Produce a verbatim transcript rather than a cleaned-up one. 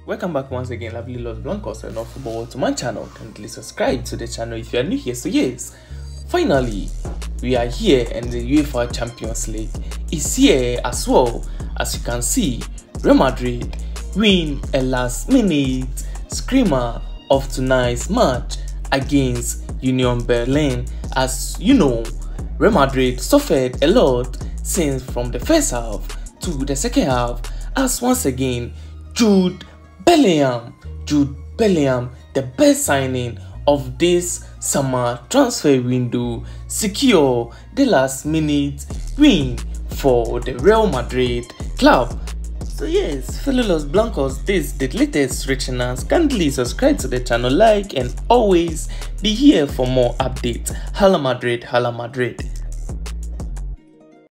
Welcome back once again, lovely Los Blancos and of football to my channel. Kindly subscribe to the channel if you are new here. So yes, finally we are here and the UEFA Champions League is here as well. As you can see, Real Madrid win a last minute screamer of tonight's match against Union Berlin. As you know, Real Madrid suffered a lot since from the first half to the second half, as once again Jude Bellingham, Jude Bellingham, the best signing of this summer transfer window, secure the last minute win for the Real Madrid club. So yes, fellow Los Blancos, this is the latest reaching us. Kindly subscribe to the channel, like, and always be here for more updates. Hala Madrid, Hala Madrid.